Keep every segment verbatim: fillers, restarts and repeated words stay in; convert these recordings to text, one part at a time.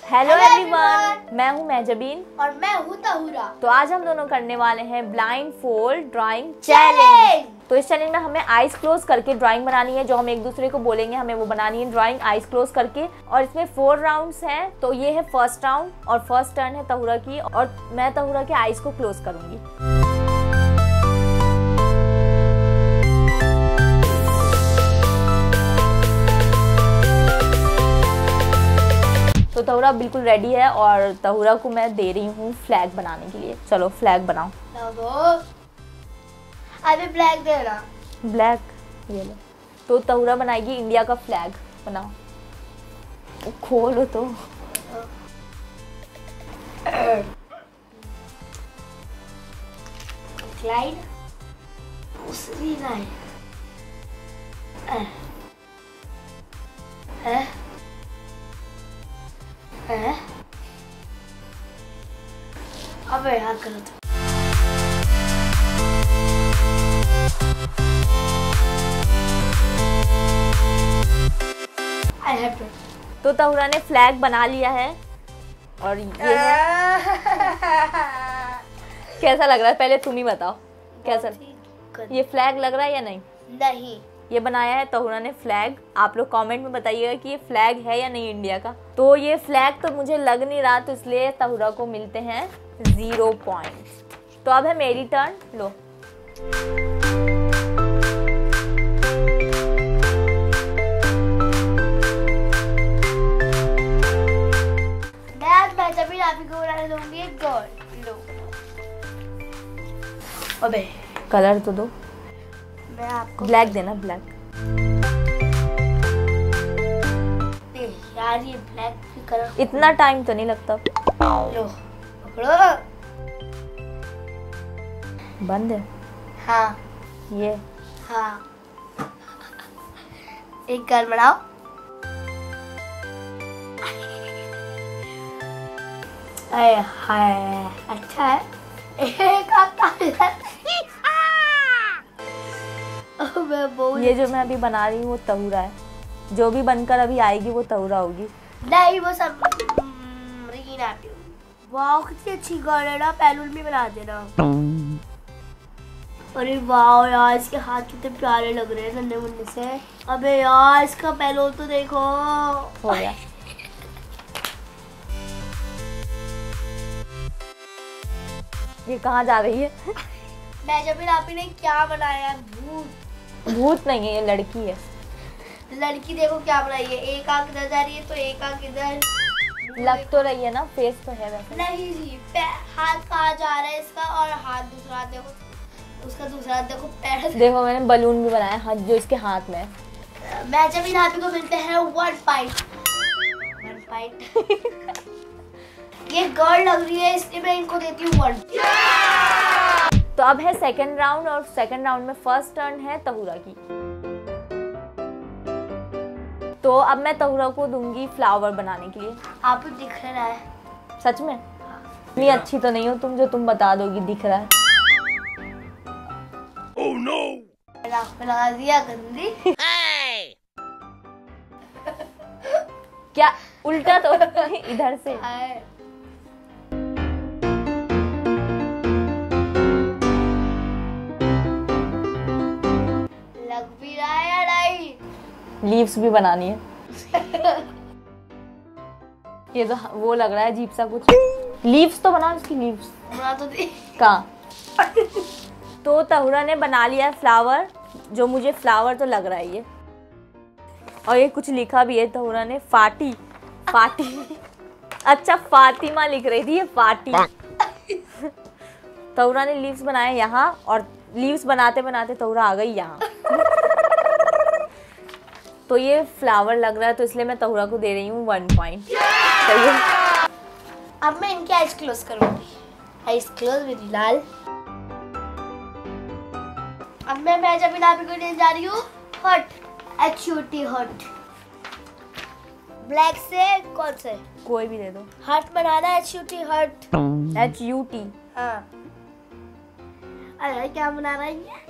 Hello everyone, मैं हूँ मेहजबीन और मैं हूँ तहुरा। तो आज हम दोनों करने वाले हैं ब्लाइंड फोल्ड ड्राइंग चैलेंज। तो इस चैलेंज में हमें आईज क्लोज करके ड्राइंग बनानी है। जो हम एक दूसरे को बोलेंगे हमें वो बनानी है ड्राइंग आईज क्लोज करके। और इसमें फोर राउंड्स हैं। तो ये है फर्स्ट राउंड और फर्स्ट टर्न है तहुरा की और मैं तहुरा के आईज को क्लोज करूंगी। तो तहुरा बिल्कुल रेडी है और तहुरा को मैं दे रही हूँ फ्लैग बनाने के लिए। चलो फ्लैग बनाओ। अभी ब्लैक देना। ब्लैक ये लो। तो तहुरा बनाएगी इंडिया का फ्लैग। बनाओ, खोलो तो। लाइन दूसरी लाइन है है अबे यार करो तो। I have to. तो तहुरा ने फ्लैग बना लिया है और ये है। कैसा लग रहा है पहले तुम ही बताओ कैसा ये फ्लैग लग रहा है या नहीं? नहीं, ये बनाया है तहुरा ने फ्लैग। आप लोग कमेंट में बताइएगा कि ये फ्लैग है या नहीं इंडिया का। तो ये फ्लैग तो मुझे लग नहीं रहा, तो इसलिए तहुरा को मिलते हैं जीरो पॉइंट्स। तो अब है मेरी टर्न। लो मैं जब भी आप को बनाने दूंगी एक गर्ल। लो अबे कलर तो दो। मैं आपको ब्लैक देना, ब्लैक। यार ये ब्लैक भी कलर इतना टाइम तो नहीं लगता। लो पकड़ो। बंद है। हाँ ये हाँ एक गर्ल बनाओ। अरे हाय अच्छा है। एक आता ये जो मैं अभी बना रही हूँ वो तहुरा है। जो भी बनकर अभी आएगी वो तहुरा होगी। नहीं वो सब रीना आती। वाह कितनी अच्छी गर्ल है ना, बैलून भी बना देना। अरे वाह यार इसके हाथ कितने प्यारे लग रहे हैं नन्हे मुन्ने से। अबे यार इसका बैलून तो देखो। हो गया। ये कहाँ जा रही है? मैं जब आपी ने क्या बनाया? भूत। भूत नहीं है, ये लड़की है। लड़की देखो क्या बनाई है। एक आंख इधर जा रही है तो एक आंख इधर। लग तो रही है ना, फेस तो है वैसे। नहीं जी, हाथ कहाँ जा रहा है इसका और हाथ दूसरा हाथ देखो, उसका दूसरा हाथ देखो, पैर देखो मैंने बलून भी बनाया हाथ जो इसके हाथ में है। मैं जब आपी को मिलते हैं वन पॉइंट। One point. ये गर्ल लग रही है इसलिए मैं इनको देती हूँ वन। तो अब है सेकंड राउंड और सेकंड राउंड में फर्स्ट टर्न है तहुरा की। तो अब मैं तहुरा को दूंगी फ्लावर बनाने के लिए। आपको दिख रहा है? सच में? इतनी अच्छी तो नहीं हो तुम जो तुम बता दोगी दिख रहा है। oh, no! लगा दिया गंदी। क्या उल्टा तो इधर से। लग भी रहा है या नहीं? लीव्स भी बनानी है। ये तो वो लग रहा है अजीब सा कुछ। लीव्स तो बना, उसकी लीव्स बना तो दी। कहाँ? तो तहुरा ने बना लिया फ्लावर, जो मुझे फ्लावर तो लग रहा है ये। और ये कुछ लिखा भी है तहुरा ने, फाटी फाटी। अच्छा फातिमा लिख रही थी, ये फाटी। तहुरा ने लीव्स बनाए यहाँ और लीव्स बनाते बनाते तहुरा आ गई यहाँ। तो ये फ्लावर लग रहा है तो इसलिए मैं तहुरा को दे रही हूँ वन पॉइंट। सही है। अब मैं इनकी आईज क्लोज करूंगी। आईज क्लोज मेरी लाल। अब मैं मैं जब आप को लेने जा रही हूँ hot H U T hot. Black से कौन से? कोई भी दे दो। हार्ट बनाना H U T hot. H U T. हाँ अरे क्या बना रही है?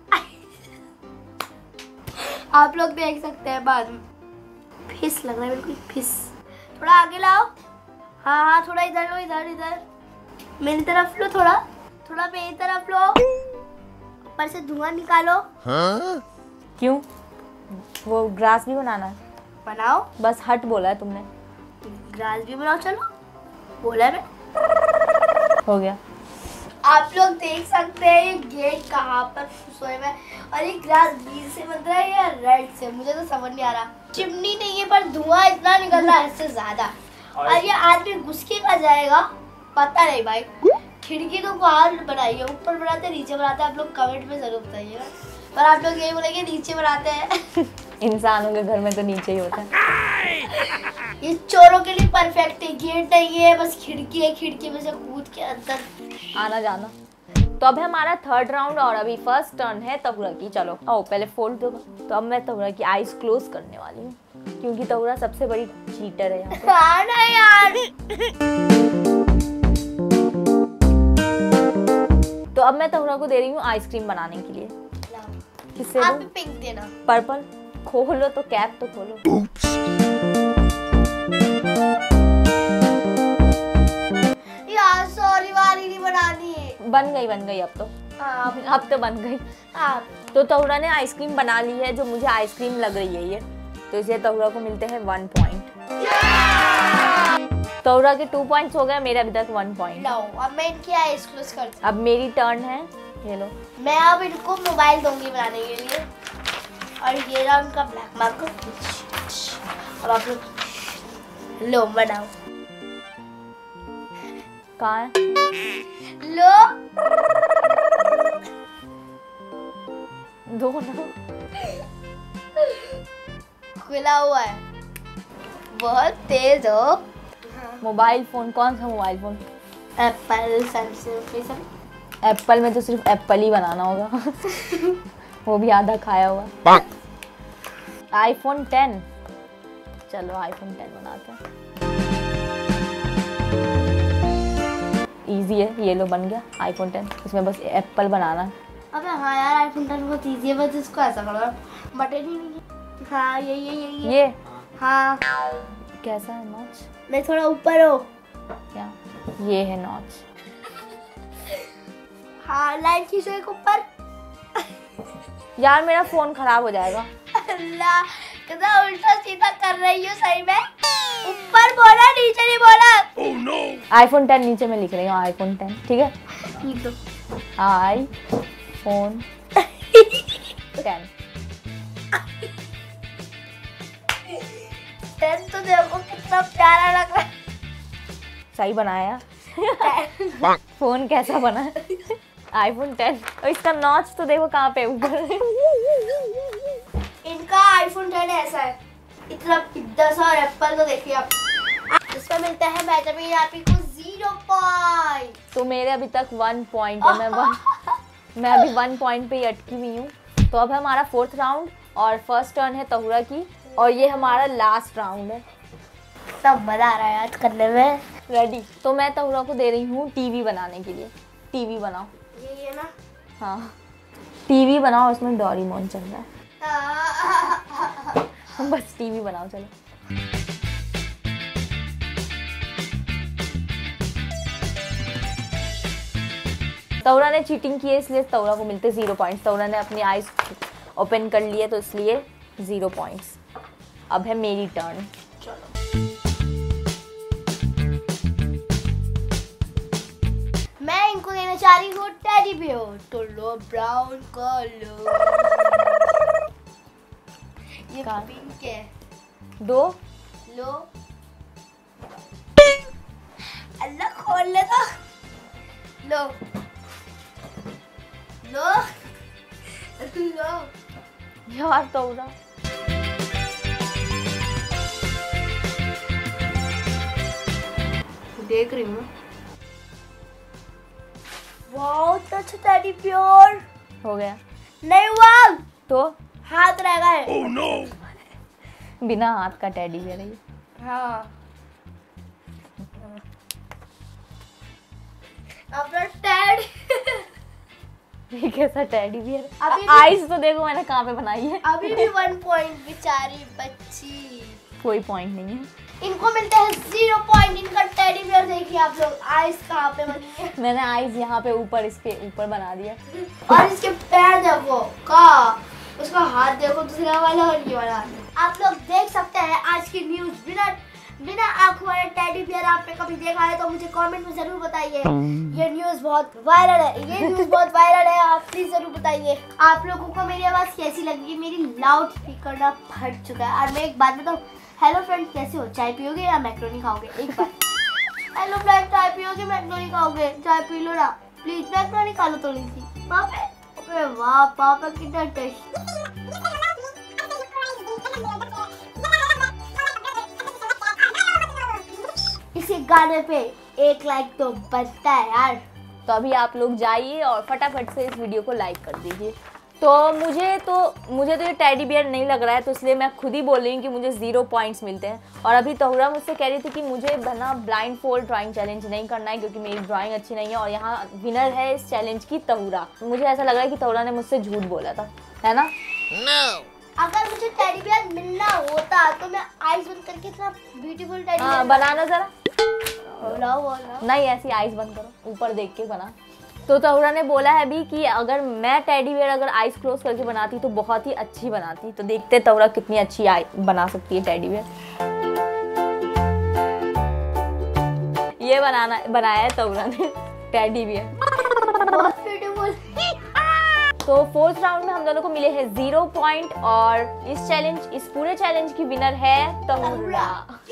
आप लोग देख सकते हैं बाद में। फिस लग रहा है बिल्कुल फिस। थोड़ा आगे लाओ। हाँ हाँ थोड़ा इधर लो, इधर इधर मेरी तरफ लो, थोड़ा थोड़ा मेरी तरफ लो, ऊपर से धुआं निकालो। हाँ? क्यों? वो ग्रास भी बनाना है? बनाओ। बस हट बोला है तुमने। ग्रास भी बनाओ, चलो बोला मैं। हो गया। आप लोग देख सकते हैं ये गेट कहाँ पर सोए हुए और ये ग्रास ग्रीन से बन रहा है या रेड से, मुझे तो समझ नहीं आ रहा। चिमनी नहीं है पर धुआं इतना निकल रहा है इससे ज्यादा, और ये आदमी घुस के कहाँ जाएगा पता नहीं भाई। खिड़की तो बाहर बनाई है, ऊपर बनाते नीचे बनाते, आप लोग कमेंट में जरूर बताइएगा। पर आप लोग यही बोलेंगे नीचे बनाते हैं। इंसानों के घर में तो नीचे ही होता है। ये चोरों के लिए परफेक्ट है, गेट नहीं है बस खिड़की है, खिड़की में से कूद के अंदर आना जाना। तो अब है हमारा थर्ड राउंड और अभी फर्स्ट टर्न है तहुरा की। चलो आओ पहले फोल्ड दो। तो अब मैं तहुरा की आईज क्लोज करने वाली हूँ क्योंकि तहुरा सबसे बड़ी चीटर है यहाँ पे। आना यार। तो अब मैं तहुरा को दे रही हूँ आइसक्रीम बनाने के लिए। किससे आप दूं? पिंक देना। पर्पल। खोलो तो कैप तो खोलो। यार सॉरी, वाली नहीं बनानी है। बन गई बन गई अब तो। आप अब तो बन गई। आप तो तहुरा ने आइसक्रीम बना ली है जो मुझे आइसक्रीम लग रही है ये, तो इसलिए तहुरा को मिलते हैं वन पॉइंट। तहुरा के टू पॉइंट्स हो गए, मेरे अभी तक वन पॉइंट। लो अब मैं इनकी आईज क्लोज करती हूँ। अब मेरी टर्न है, ये लो। मैं अब इनको मोबाइल दूंगी बनाने के लिए, और ये रहा उनका ब्लैक मार्कर। अब आप लोग लो बनाओ। कहाँ है? लो दो ना। खुला हुआ है, बहुत तेज हो। मोबाइल फोन कौन सा मोबाइल फोन? एप्पल, सैमसंग, ये सब। एप्पल में तो सिर्फ एप्पल ही बनाना होगा। वो भी आधा खाया हुआ। IPhone ten. चलो आईफोन टेन बनाते हैं। इजी है, ये लो बन गया आईफोन टेन। इसमें बस एप्पल बनाना है। अबे हाँ यार आईफोन टेन बहुत इजी है, बस इसको ऐसा करो, बटन ही नहीं है। हाँ ये ये ये ये, ये हाँ कैसा है नॉच? मैं थोड़ा ऊपर हो। क्या ये है नॉच? हाँ लाइन खींचो एक ऊपर। यार मेरा फोन खराब हो जाएगा। अल्लाह कितना उल्टा सीधा कर रही हो सही में। ऊपर बोला नीचे नहीं बोला। Oh no! आईफोन टेन नीचे में लिख रही हूँ, आईफोन टेन। ठीक है, लिख दो आई फोन टेन। टेन तो देखो कितना प्यारा लग रहा है। सही बनाया। फोन कैसा बना है? IPhone ten. और इसका नॉच तो देखो कहाँ पे ऊपर। इनका आईफोन टेन ऐसा है, इतना पिद्दा सा, और एप्पल तो देखिए आप। इसमें मिलता है बेंजामिन आपी को जीरो पॉइंट। तो मेरे अभी तक वन पॉइंट है। मैं वन मैं अभी वन पॉइंट पे ही अटकी हुई हूँ। तो अब हमारा फोर्थ राउंड और फर्स्ट टर्न है तहुरा की, और ये हमारा लास्ट राउंड है। सब मजा आ रहा है आज करने में। रेडी? तो मैं तहुरा को दे रही हूँ टीवी बनाने के लिए। टीवी बनाओ। ये ये ना। हाँ टीवी बनाओ, उसमें डोरेमोन चल रहा है। बस टीवी बनाओ चलो। तहुरा ने चीटिंग की है इसलिए तहुरा को मिलते जीरो पॉइंट्स। तहुरा ने अपनी आईज ओपन कर लिए तो इसलिए जीरो पॉइंट्स। अब है मेरी टर्न। चलो मैं इनको देना चाह रही हूँ टेडी बियर। तो लो ब्राउन कलर, ये कहाँ? पिंक है। दो लो अल्लाह खोल ले तो। लो लो लो यार तहुरा। देख रही हूँ। वाओ तो अच्छा टेडी बियर। हो गया? नहीं हुआ तो हाथ रह गए। Oh no! बिना हाथ का टेडी बियर है ये। हाँ अपना टेडी। ये कैसा टेडी बियर? अभी भी- आईज तो देखो मैंने कहाँ पे बनाई है। अभी भी वन पॉइंट बेचारी बच्ची। कोई पॉइंट नहीं है। इनको मिलते हैं जीरो पॉइंट। इनका टेडी आप लोग आइस कहाँ पे बनी है? मैंने आइस यहाँ पे ऊपर इसके ऊपर बना दिया। और इसके पैर देखो का, उसका हाथ देखो दूसरा वाला और ये वाला। आप लोग देख सकते हैं आज की न्यूज। बिना बिना आँखों वाले टेडी बियर आपने कभी देखा है तो मुझे कमेंट में जरूर बताइए। ये न्यूज बहुत वायरल है, ये न्यूज बहुत वायरल है, आप प्लीज जरूर बताइए। आप लोगों को मेरी आवाज कैसी लगी? मेरी लाउड स्पीकर ना फट चुका है। और मैं एक बात बताऊँ, हेलो फ्रेंड कैसे हो? चाय पियोगे या मैक्रोनी खाओगे? एक बार हेलो फ्रेंड, चाय पियोगे मैक्रोनी खाओगे? चाय पी लो ना प्लीज, मैक्रोनी खा लो थोड़ी सी। पापा अरे वाह पापा कितना टेस्ट। इसी गाने पे एक लाइक तो बनता है यार। तो अभी आप लोग जाइए और फटाफट से इस वीडियो को लाइक कर दीजिए। तो मुझे तो मुझे तो ये टेडी बियर नहीं लग रहा है, तो इसलिए मैं खुद ही बोल रही हूँ कि मुझे ज़ीरो पॉइंट्स मिलते हैं। और अभी तहुरा मुझसे कह रही थी कि मुझे बना ब्लाइंड फोल्ड ड्राइंग चैलेंज नहीं करना है क्योंकि मेरी ड्राइंग अच्छी नहीं है, और यहाँ विनर है इस चैलेंज की तहुरा। मुझे ऐसा लग रहा है कि तहुरा ने मुझसे झूठ बोला था, है ना? no. अगर मुझे टेडी बियर मिलना होता तो मैं आइस बंद करके इतना ब्यूटीफुल टेडी बियर बनाना जरा। बोला बोला नहीं, ऐसी आइस बंद करो, ऊपर देख के बना। तो तहुरा ने बोला है अभी कि अगर मैं टेडी बियर अगर आइस क्लोज करके बनाती तो बहुत ही अच्छी बनाती। तो देखते तहुरा कितनी अच्छी आई बना सकती है टेडी बियर। ये बनाना बनाया है तहुरा ने टेडी बियर। तो फोर्थ राउंड में हम दोनों को मिले हैं जीरो पॉइंट, और इस चैलेंज इस पूरे चैलेंज की विनर है तहुरा।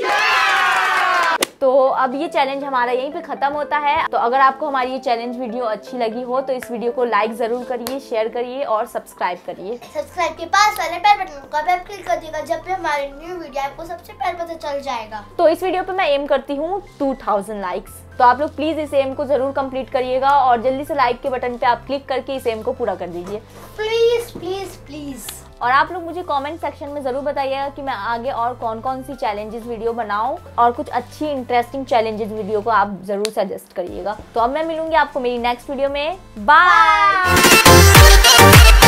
तो अब ये चैलेंज हमारा यहीं पे खत्म होता है। तो अगर आपको हमारी ये चैलेंज वीडियो अच्छी लगी हो तो इस वीडियो को लाइक जरूर करिए, शेयर करिए और सब्सक्राइब करिए। सब्सक्राइब के पास वाले बेल बटन को आप क्लिक कर दीजिएगा, जब भी हमारी न्यू वीडियो आपको सबसे पहले पता चल जाएगा। तो इस वीडियो पे मैं एम करती हूँ टू थाउज़ेंड लाइक्स। तो आप लोग प्लीज इस एम को जरूर कंप्लीट करिएगा और जल्दी से लाइक के बटन पे आप क्लिक करके इस एम को पूरा कर दीजिए प्लीज प्लीज प्लीज। और आप लोग मुझे कमेंट सेक्शन में जरूर बताइएगा कि मैं आगे और कौन कौन सी चैलेंजेस वीडियो बनाऊं, और कुछ अच्छी इंटरेस्टिंग चैलेंजेस वीडियो को आप जरूर सजेस्ट करिएगा। तो अब मैं मिलूंगी आपको मेरी नेक्स्ट वीडियो में। बाय।